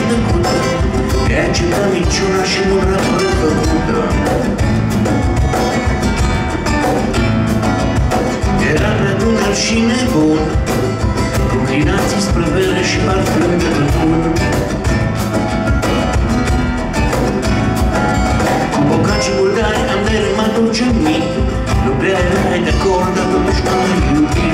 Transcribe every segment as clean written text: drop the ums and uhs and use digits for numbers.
tăcută, i-a acceptat minciuna și mâna prefăcută. Era prea tânăr și nebun, cu inclinații spre bere și parfum de tutun. Cu bocacii bulgari am dărâmat orice mit, nu prea erai de acord, dar totuși m-am iubit.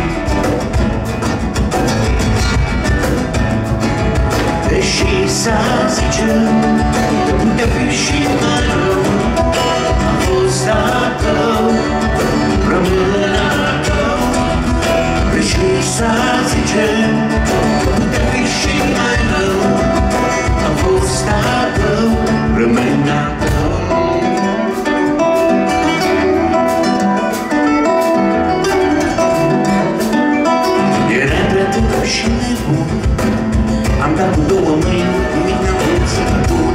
Deși s-a zice că putea fi și mai rău, a fost a tău, rămân a tău. Deși s-a zice că putea fi și mai rău, a fost a tău, rămân a tău. Era prea tânăr și nebun, am dat cu două mâini, nimic n-am vrut să pun.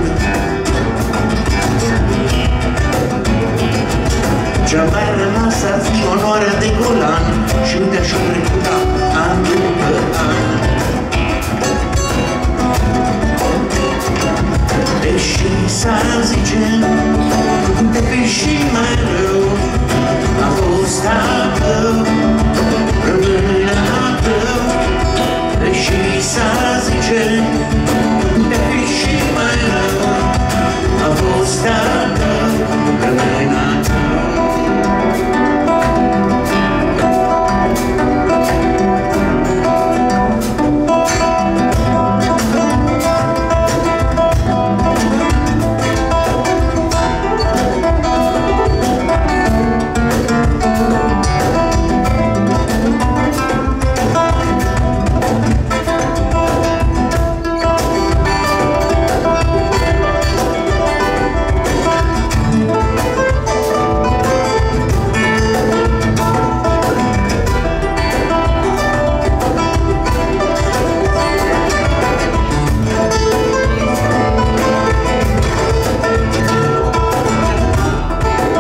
Ce-a mai rămas ar fi onoarea de golan, și uite așa trecut an după an. Deși s-ar zice că putea fi și mai rău, a fost a tău, rămân a tău. Deși s-ar zice că putea fi și mai rău, a fost a tău, rămân a tău.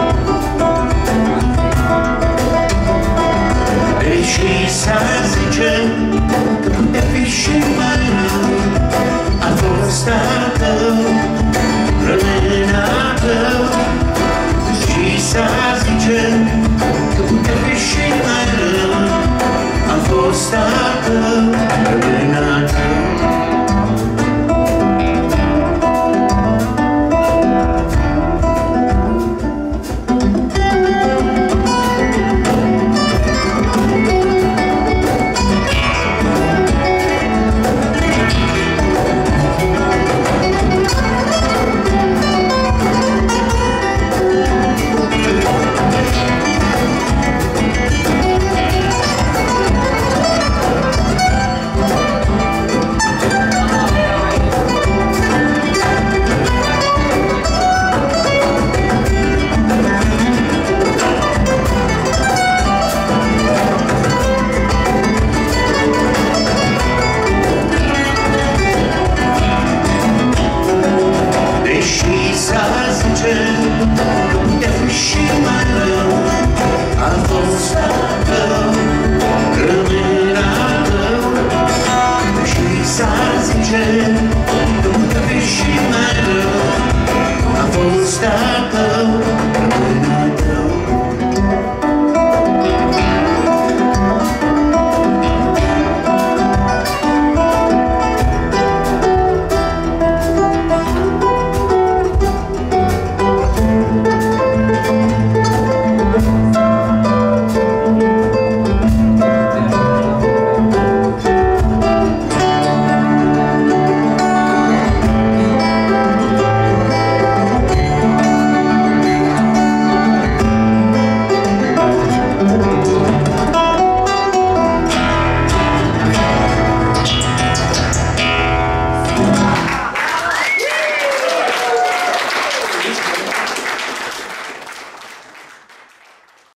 S-ar zice